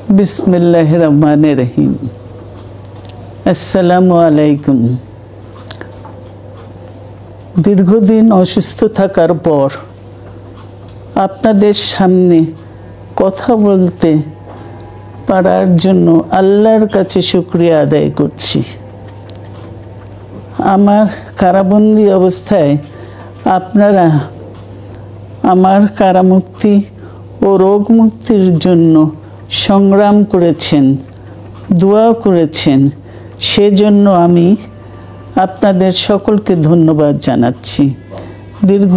বিসমিল্লাহির রহমানির রহিম। আসসালামু আলাইকুম। দীর্ঘদিন অসুস্থ থাকার পর আপনাদের সামনে কথা বলতে পারার জন্য আল্লাহর কাছে শুকরিয়া আদায় করছি। আমার কারাবন্দী অবস্থায় আপনারা আমার কারামুক্তি ও রোগ মুক্তির জন্য সংগ্রাম করেছেন, দোয়া করেছেন। সেজন্য আমি আপনাদের সকলকে ধন্যবাদ জানাচ্ছি। দীর্ঘ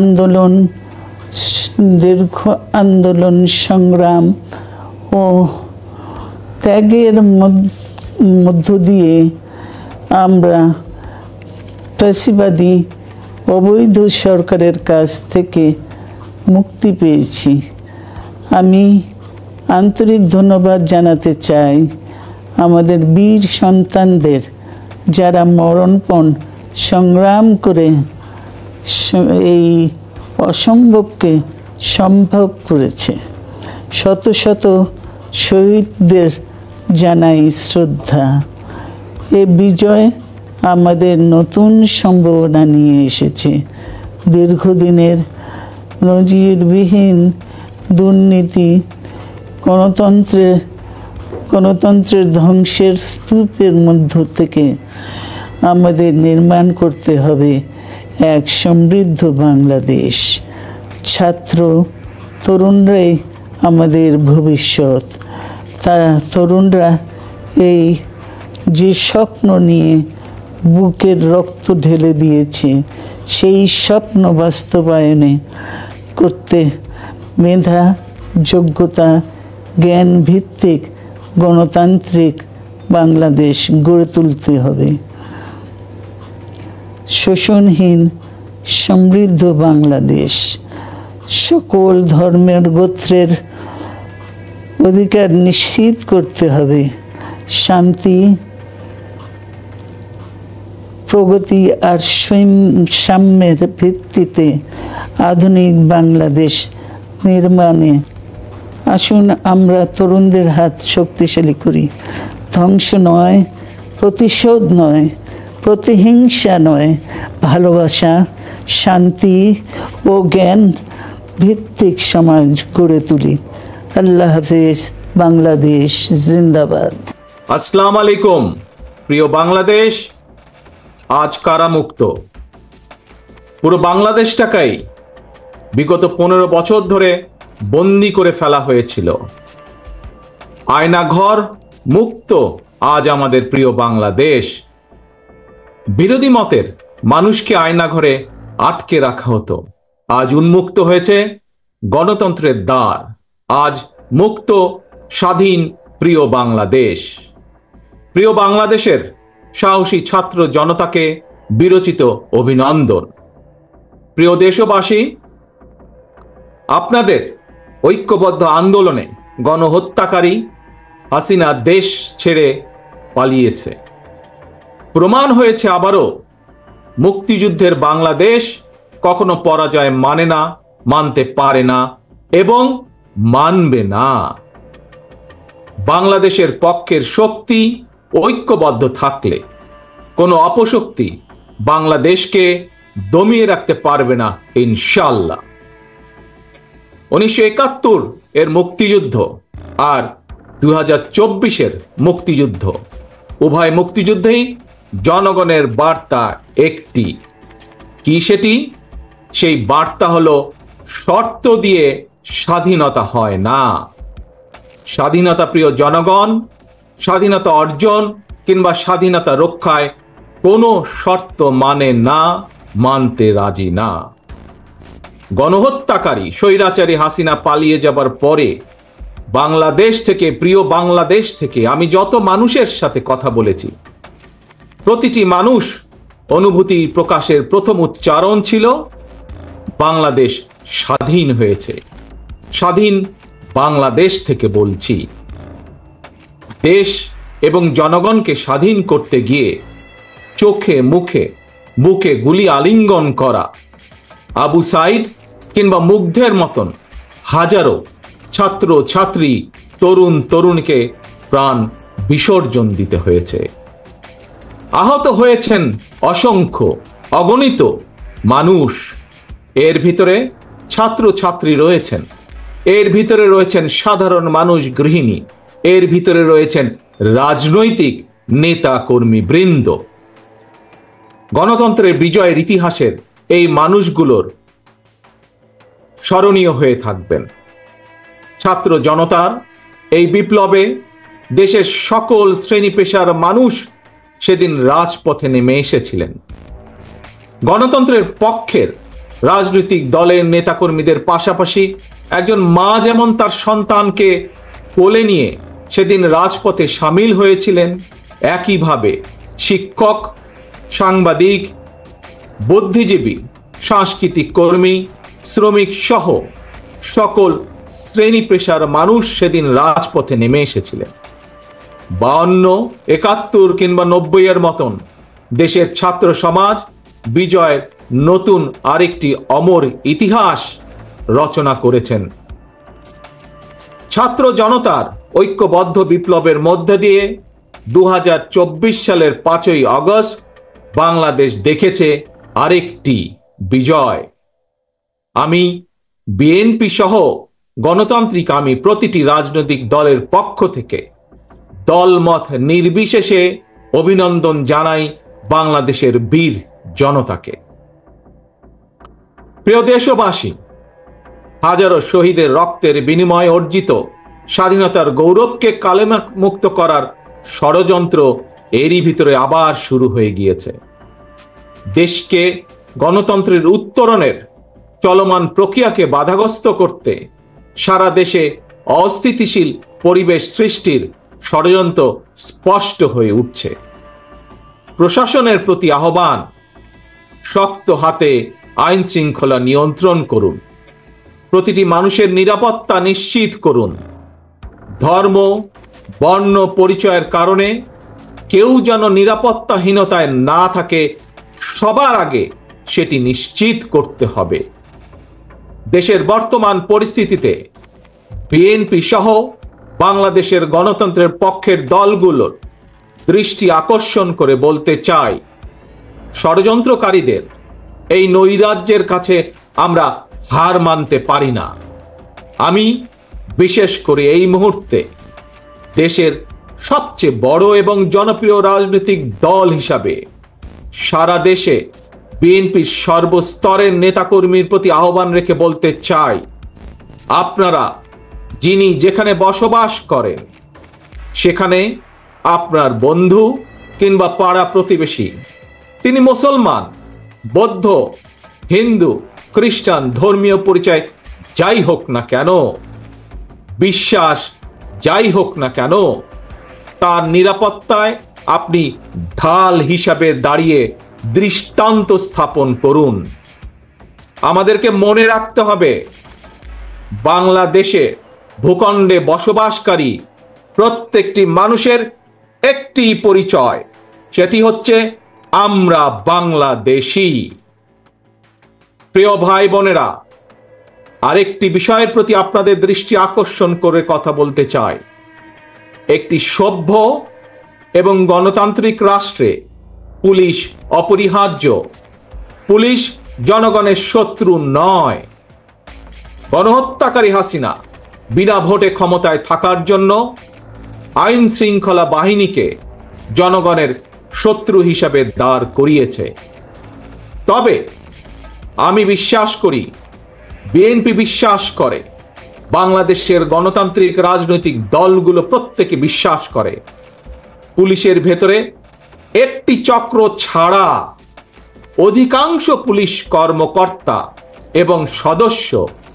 আন্দোলন সংগ্রাম ও ত্যাগের মধ্য দিয়ে আমরা ফ্যাসিবাদী অবৈধ সরকারের কাছ থেকে মুক্তি পেয়েছি। আমি আন্তরিক ধন্যবাদ জানাতে চাই আমাদের বীর সন্তানদের, যারা মরণপণ সংগ্রাম করে এই অসম্ভবকে সম্ভব করেছে। শত শত শহীদদের জানাই শ্রদ্ধা। এ বিজয় আমাদের নতুন সম্ভাবনা নিয়ে এসেছে। দীর্ঘদিনের নজিরবিহীন দুর্নীতি, গণতন্ত্রের ধ্বংসের স্তূপের মধ্য থেকে আমাদের নির্মাণ করতে হবে এক সমৃদ্ধ বাংলাদেশ। ছাত্র তরুণরাই আমাদের ভবিষ্যৎ। তারা তরুণরা এই যে স্বপ্ন নিয়ে বুকের রক্ত ঢেলে দিয়েছে, সেই স্বপ্ন বাস্তবায়নে করতে মেধা, যোগ্যতা, জ্ঞান ভিত্তিক গণতান্ত্রিক বাংলাদেশ গড়ে তুলতে হবে। শোষণহীন সমৃদ্ধ বাংলাদেশ। সকল ধর্মের গোত্রের অধিকার নিশ্চিত করতে হবে। শান্তি, প্রগতি আর সাম্যের ভিত্তিতে আধুনিক বাংলাদেশ নির্মাণে আসুন আমরা তরুণদের হাত শক্তিশালী করি। ধ্বংস নয়, প্রতিশোধ নয়, প্রতিহিংসা নয়, ভালোবাসা, শান্তি ও জ্ঞান ভিত্তিক সমাজ গড়ে তুলি। আল্লাহ হাফেজ। বাংলাদেশ জিন্দাবাদ। আসসালামু আলাইকুম। প্রিয় বাংলাদেশ, আজ কারামুক্ত। পুরো বাংলাদেশটাকেই বিগত 15 বছর ধরে বন্দি করে ফেলা হয়েছিল। আয়নাঘর মুক্ত আজ আমাদের প্রিয় বাংলাদেশ। বিরোধী মতের মানুষকে আয়নাঘরে আটকে রাখা হতো। আজ উন্মুক্ত হয়েছে গণতন্ত্রের দ্বার। আজ মুক্ত, স্বাধীন প্রিয় বাংলাদেশ। প্রিয় বাংলাদেশের সাহসী ছাত্র জনতাকে বিরচিত অভিনন্দন। প্রিয় দেশবাসী, আপনাদের ঐক্যবদ্ধ আন্দোলনে গণহত্যাকারী হাসিনা দেশ ছেড়ে পালিয়েছে। প্রমাণ হয়েছে আবারও মুক্তিযুদ্ধের বাংলাদেশ কখনো পরাজয় মানে না, মানতে পারে না এবং মানবে না। বাংলাদেশের পক্ষের শক্তি ঐক্যবদ্ধ থাকলে কোনো অপশক্তি বাংলাদেশকে দমিয়ে রাখতে পারবে না ইনশাআল্লাহ। 1971 এর মুক্তিযুদ্ধ আর 2024-এর মুক্তিযুদ্ধ, উভয় মুক্তিযুদ্ধেই জনগণের বার্তা একটি। কি সেটি? সেই বার্তা হলো, শর্ত দিয়ে স্বাধীনতা হয় না। স্বাধীনতা প্রিয় জনগণ, স্বাধীনতা অর্জন কিংবা স্বাধীনতা রক্ষায় কোনো শর্ত মানে না, মানতে রাজি না। গণহত্যাকারী স্বৈরাচারী হাসিনা পালিয়ে যাবার পরে বাংলাদেশ থেকে, প্রিয় বাংলাদেশ থেকে আমি যত মানুষের সাথে কথা বলেছি, প্রতিটি মানুষ অনুভূতি প্রকাশের প্রথম উচ্চারণ ছিল, বাংলাদেশ স্বাধীন হয়েছে। স্বাধীন বাংলাদেশ থেকে বলছি। দেশ এবং জনগণকে স্বাধীন করতে গিয়ে চোখে মুখে বুকে গুলি আলিঙ্গন করা আবু সাইদ কিংবা মুগ্ধের মতন হাজারো ছাত্র ছাত্রী তরুণ তরুণীকে প্রাণ বিসর্জন দিতে হয়েছে। আহত হয়েছেন অসংখ্য অগণিত মানুষ। এর ভিতরে ছাত্র ছাত্রী রয়েছেন, এর ভিতরে রয়েছেন সাধারণ মানুষ, গৃহিণী, এর ভিতরে রয়েছেন রাজনৈতিক নেতা কর্মী বৃন্দ। গণতন্ত্রের বিজয়ের ইতিহাসের এই মানুষগুলোর স্মরণীয় হয়ে থাকবেন। ছাত্র জনতার এই বিপ্লবে দেশের সকল শ্রেণী পেশার মানুষ সেদিন রাজপথে নেমে এসেছিলেন। গণতন্ত্রের পক্ষের রাজনৈতিক দলের নেতাকর্মীদের পাশাপাশি একজন মা যেমন তার সন্তানকে কোলে নিয়ে সেদিন রাজপথে সামিল হয়েছিলেন, একইভাবে শিক্ষক, সাংবাদিক, বুদ্ধিজীবী, সাংস্কৃতিক কর্মী, শ্রমিক সহ সকল শ্রেণী পেশার মানুষ সেদিন রাজপথে নেমে এসেছিলেন। 52, 71 কিংবা 90-এর মতন দেশের ছাত্র সমাজ বিজয়ের নতুন আরেকটি অমর ইতিহাস রচনা করেছেন। ছাত্র জনতার ঐক্যবদ্ধ বিপ্লবের মধ্য দিয়ে 2024 সালের 5ই আগস্ট বাংলাদেশ দেখেছে আরেকটি বিজয়। আমি বিএনপি সহ গণতান্ত্রিক আমি প্রতিটি রাজনৈতিক দলের পক্ষ থেকে দলমত নির্বিশেষে অভিনন্দন জানাই বাংলাদেশের বীর জনতাকে। প্রিয় দেশবাসী, হাজারো শহীদের রক্তের বিনিময়ে অর্জিত স্বাধীনতার গৌরবকে কালেমা মুক্ত করার ষড়যন্ত্র এরই ভিতরে আবার শুরু হয়ে গিয়েছে। দেশকে গণতন্ত্রের উত্তরণের চলমান প্রক্রিয়াকে বাধাগ্রস্ত করতে সারা দেশে অস্থিতিশীল পরিবেশ সৃষ্টির ষড়যন্ত্র স্পষ্ট হয়ে উঠছে। প্রশাসনের প্রতি আহ্বান, শক্ত হাতে আইন শৃঙ্খলা নিয়ন্ত্রণ করুন, প্রতিটি মানুষের নিরাপত্তা নিশ্চিত করুন। ধর্ম, বর্ণ পরিচয়ের কারণে কেউ যেন নিরাপত্তাহীনতায় না থাকে, সবার আগে সেটি নিশ্চিত করতে হবে। দেশের বর্তমান পরিস্থিতিতে বিএনপি সহ বাংলাদেশের গণতন্ত্রের পক্ষের দলগুলোর দৃষ্টি আকর্ষণ করে বলতে চাই, ষড়যন্ত্রকারীদের এই নৈরাজ্যের কাছে আমরা হার মানতে পারি না। আমি বিশেষ করে এই মুহূর্তে দেশের সবচেয়ে বড় এবং জনপ্রিয় রাজনৈতিক দল হিসাবে সারা দেশে বিএনপির সর্বস্তরের নেতাকর্মীর প্রতি আহ্বান রেখে বলতে চাই, আপনারা যিনি যেখানে বসবাস করেন সেখানে আপনার বন্ধু কিংবা পাড়া প্রতিবেশী, তিনি মুসলমান, বৌদ্ধ, হিন্দু, খ্রিস্টান, ধর্মীয় পরিচয় যাই হোক না কেন, বিশ্বাস যাই হোক না কেন, তার নিরাপত্তায় আপনি ঢাল হিসাবে দাঁড়িয়ে দৃষ্টান্ত স্থাপন করুন। আমাদেরকে মনে রাখতে হবে, বাংলাদেশে ভূখণ্ডে বসবাসকারী প্রত্যেকটি মানুষের একটি পরিচয়, সেটি হচ্ছে আমরা বাংলাদেশী। প্রিয় ভাই বোনেরা, আরেকটি বিষয়ের প্রতি আপনাদের দৃষ্টি আকর্ষণ করে কথা বলতে চাই। একটি সভ্য এবং গণতান্ত্রিক রাষ্ট্রে পুলিশ অপরিহার্য। পুলিশ জনগণের শত্রু নয়। গণহত্যাকারী হাসিনা বিনা ভোটে ক্ষমতায় থাকার জন্য আইন শৃঙ্খলা বাহিনীকে জনগণের শত্রু হিসাবে দাঁড় করিয়েছে। তবে আমি বিশ্বাস করি, বিএনপি বিশ্বাস করে, বাংলাদেশের গণতান্ত্রিক রাজনৈতিক দলগুলো প্রত্যেকে বিশ্বাস করে, পুলিশের ভেতরে একটি চক্র ছাড়া অধিকাংশ পুলিশ কর্মকর্তা এবং সদস্য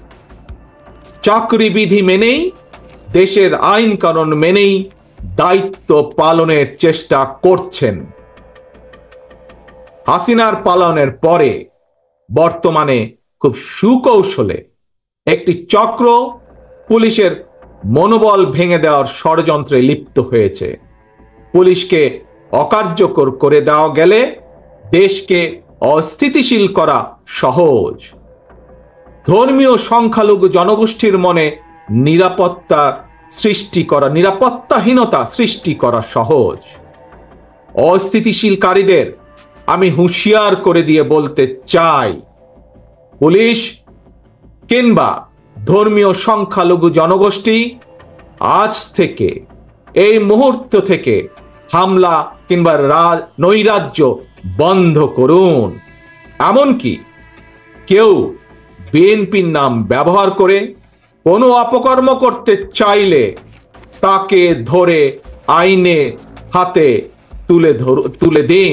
চাকরিবিধি মেনেই, দেশের আইন কানুন মেনেই দায়িত্ব পালনের চেষ্টা করছেন। হাসিনার পালনের পরে বর্তমানে খুব সুকৌশলে একটি চক্র পুলিশের মনোবল ভেঙে দেওয়ার ষড়যন্ত্রে লিপ্ত হয়েছে। পুলিশকে অকার্যকর করে দেওয়া গেলে দেশকে অস্থিতিশীল করা সহজ। ধর্মীয় সংখ্যালঘু জনগোষ্ঠীর মনে নিরাপত্তার সৃষ্টি করা, নিরাপত্তাহীনতা সৃষ্টি করা সহজ। অস্থিতিশীলকারীদের আমি হুঁশিয়ার করে দিয়ে বলতে চাই, পুলিশ কিংবা ধর্মীয় সংখ্যালঘু জনগোষ্ঠী আজ থেকে, এই মুহূর্ত থেকে হামলা কিংবা নৈরাজ্য বন্ধ করুন। এমনকি কেউ বিএনপির নাম ব্যবহার করে কোনো অপকর্ম করতে চাইলে তাকে ধরে আইনে হাতে তুলে দিন।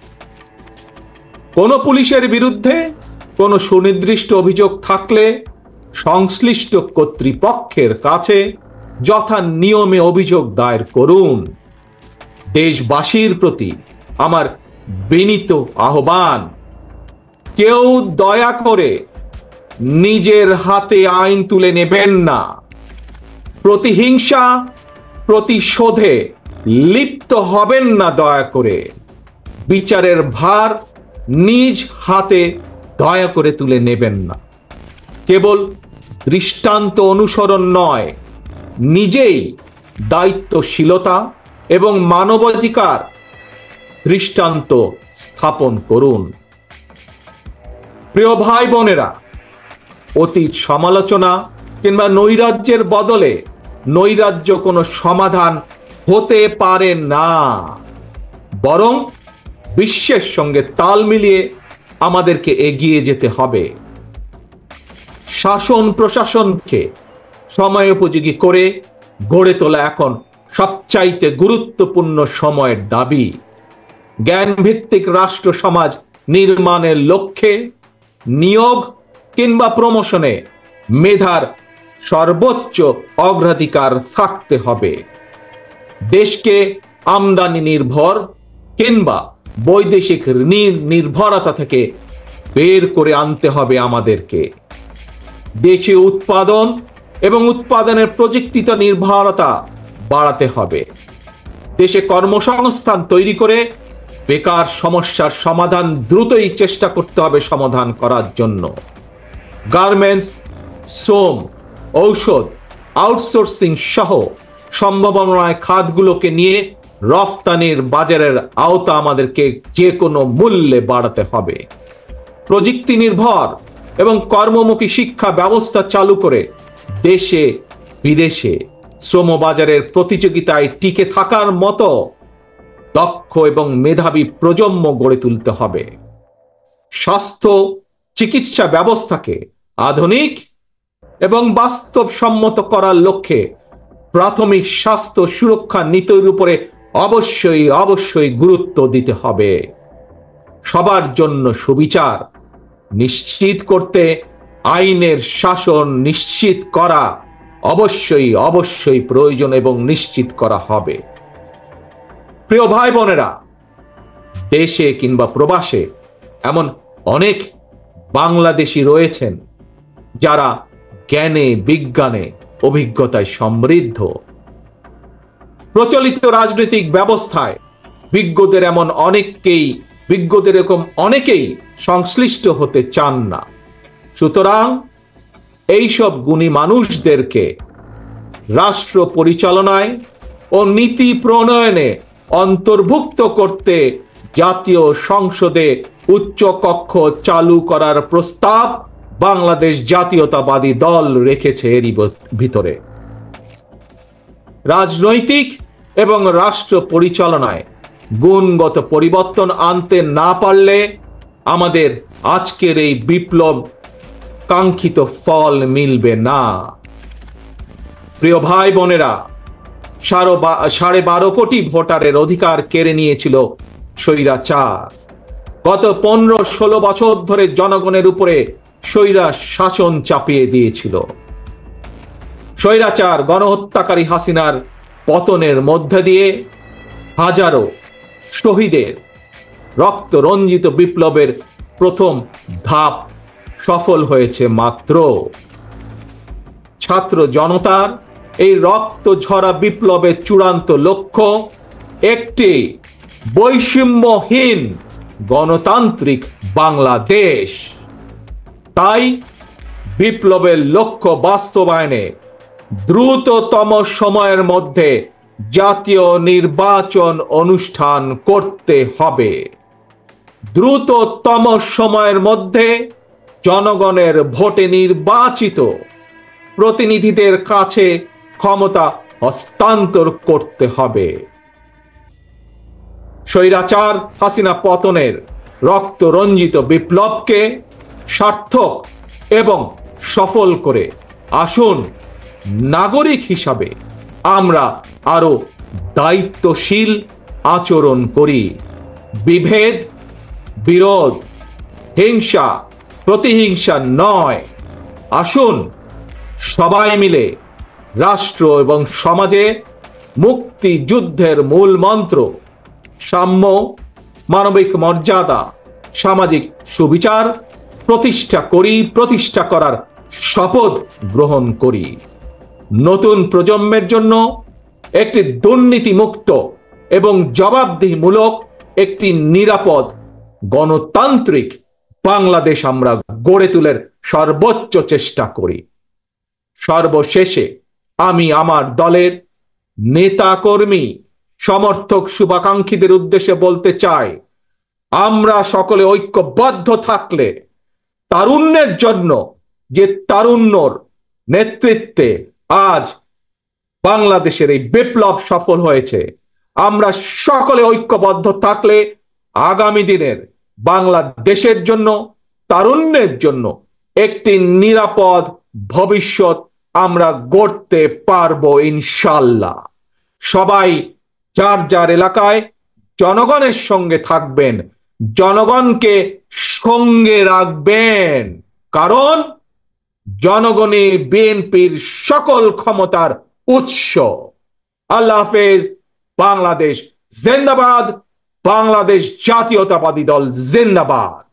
কোনো পুলিশের বিরুদ্ধে কোনো সুনির্দিষ্ট অভিযোগ থাকলে সংশ্লিষ্ট কর্তৃপক্ষের কাছে যথা নিয়মে অভিযোগ দায়ের করুন। দেশবাসীর প্রতি আমার বিনীত আহ্বান, কেউ দয়া করে নিজের হাতে আইন তুলে নেবেন না। প্রতিহিংসা, প্রতিশোধে লিপ্ত হবেন না দয়া করে। বিচারের ভার নিজ হাতে দয়া করে তুলে নেবেন না। কেবল দৃষ্টান্ত অনুসরণ নয়, নিজেই দায়িত্বশীলতা এবং মানবাধিকার দৃষ্টান্ত স্থাপন করুন। প্রিয় ভাই বোনেরা, অতীত সমালোচনা কিংবা নৈরাজ্যের বদলে নৈরাজ্য কোনো সমাধান হতে পারে না, বরং বিশ্বের সঙ্গে তাল মিলিয়ে আমাদেরকে এগিয়ে যেতে হবে। শাসন প্রশাসনকে সময়োপযোগী করে গড়ে তোলা এখন সবচাইতে গুরুত্বপূর্ণ সময়ের দাবি। জ্ঞানভিত্তিক রাষ্ট্র সমাজ নির্মাণের লক্ষ্যে নিয়োগ কিংবা প্রমোশনে মেধার সর্বোচ্চ অগ্রাধিকার থাকতে হবে। দেশকে আমদানি নির্ভর কিংবা বৈদেশিক নির্ভরতা থেকে বের করে আনতে হবে আমাদেরকে। দেশীয় উৎপাদন এবং উৎপাদনের প্রযুক্তিগত নির্ভরতা বাড়াতে হবে। দেশে কর্মসংস্থান তৈরি করে বেকার সমস্যার সমাধান দ্রুতই চেষ্টা করতে হবে সমাধান করার জন্য। গার্মেন্টস, শ্রম, ঔষধ, আউটসোর্সিং সহ সম্ভাবনায় খাতগুলোকে নিয়ে রফতানির বাজারের আওতা আমাদেরকে যে কোনো মূল্যে বাড়াতে হবে। প্রযুক্তি নির্ভর এবং কর্মমুখী শিক্ষা ব্যবস্থা চালু করে দেশে বিদেশে শ্রমবাজারের প্রতিযোগিতায় টিকে থাকার মতো দক্ষ এবং মেধাবী প্রজন্ম গড়ে তুলতে হবে। স্বাস্থ্য চিকিৎসা ব্যবস্থাকে আধুনিক এবং বাস্তবসম্মত করার লক্ষ্যে প্রাথমিক স্বাস্থ্য সুরক্ষা নীতির উপরে অবশ্যই গুরুত্ব দিতে হবে। সবার জন্য সুবিচার নিশ্চিত করতে আইনের শাসন নিশ্চিত করা অবশ্যই প্রয়োজন এবং নিশ্চিত করা হবে। প্রিয় ভাই বোনেরা, দেশে কিংবা প্রবাসে এমন অনেক বাংলাদেশী রয়েছেন যারা জ্ঞানে বিজ্ঞানে অভিজ্ঞতায় সমৃদ্ধ। প্রচলিত রাজনৈতিক ব্যবস্থায় বিজ্ঞদের এরকম অনেকেই সংশ্লিষ্ট হতে চান না। সুতরাং এইসব গুণী মানুষদেরকে রাষ্ট্র পরিচালনায় ও নীতি প্রণয়নে অন্তর্ভুক্ত করতে জাতীয় সংসদে উচ্চ কক্ষ চালু করার প্রস্তাব বাংলাদেশ জাতীয়তাবাদী দল রেখেছে। এরই ভিতরে রাজনৈতিক এবং রাষ্ট্র পরিচালনায় গুণগত পরিবর্তন আনতে না পারলে আমাদের আজকের এই বিপ্লব কাঙ্ক্ষিত ফল মিলবে না। প্রিয় ভাই বোনেরা, 12.5 কোটি ভোটারের অধিকার কেড়ে নিয়েছিল স্বৈরাচার। গত 15-16 বছর ধরে জনগণের উপরে স্বৈরা শাসন চাপিয়ে দিয়েছিল। স্বৈরাচার গণহত্যাকারী হাসিনার পতনের মধ্যে দিয়ে হাজারো শহীদের রক্ত রঞ্জিত বিপ্লবের প্রথম ধাপ সফল হয়েছে মাত্র। ছাত্র জনতার এই রক্ত ঝরা বিপ্লবের চূড়ান্ত লক্ষ্য একটি বৈষম্যহীন গণতান্ত্রিক বাংলাদেশ। তাই বিপ্লবের লক্ষ্য বাস্তবায়নে দ্রুততম সময়ের মধ্যে জাতীয় নির্বাচন অনুষ্ঠান করতে হবে। দ্রুততম সময়ের মধ্যে জনগণের ভোটে নির্বাচিত প্রতিনিধিদের কাছে ক্ষমতা হস্তান্তর করতে হবে। স্বৈরাচার হাসিনা পতনের রক্ত রঞ্জিত বিপ্লবকে সার্থক এবং সফল করে আসুন নাগরিক হিসাবে আমরা আরো দায়িত্বশীল আচরণ করি। বিভেদ, বিরোধ, হিংসা, প্রতিহিংসা নয়। আসুন সবাই মিলে রাষ্ট্র এবং সমাজে মুক্তিযুদ্ধের মূল মন্ত্র সাম্য, মানবিক মর্যাদা, সামাজিক সুবিচার প্রতিষ্ঠা করার শপথ গ্রহণ করি। নতুন প্রজন্মের জন্য একটি দুর্নীতিমুক্ত এবং জবাবদিহিমূলক একটি নিরাপদ গণতান্ত্রিক বাংলাদেশ আমরা গড়ে তোলার সর্বোচ্চ চেষ্টা করি। সর্বশেষে আমি আমার দলের নেতা কর্মী, সমর্থক, শুভাকাঙ্ক্ষীদের উদ্দেশ্যে বলতে চাই, আমরা সকলে ঐক্যবদ্ধ থাকলে তারুণ্যের জন্য যে তারুণ্যর নেতৃত্বে আজ বাংলাদেশের এই বিপ্লব সফল হয়েছে, আমরা সকলে ঐক্যবদ্ধ থাকলে আগামী দিনের বাংলাদেশের জন্য, তারুণ্যের জন্য একটি নিরাপদ ভবিষ্যৎ আমরা গড়তে পারবো ইনশাআল্লাহ। সবাই যার যার এলাকায় জনগণের সঙ্গে থাকবেন, জনগণকে সঙ্গে রাখবেন, কারণ জনগণই বিএনপির সকল ক্ষমতার উৎস। আল্লাহ হাফেজ। বাংলাদেশ জিন্দাবাদ। বাংলাদেশ জাতীয়তাবাদী দল জিন্দাবাদ।